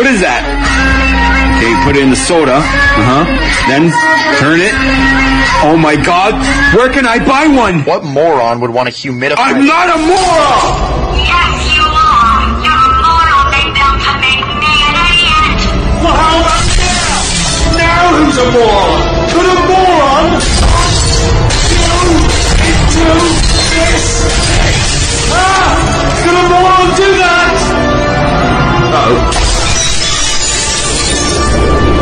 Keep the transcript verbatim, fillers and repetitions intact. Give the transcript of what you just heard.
What is that? Okay, put it in the soda. Uh-huh. Then turn it. Oh my God. Where can I buy one? What moron would want a humidifier? I'm not a moron! Yes, you are. You're a moron. They built to make me an idiot. Well, how about now? Now who's a moron? Could a moron do into this? Ah! Could a moron do that? Uh-oh.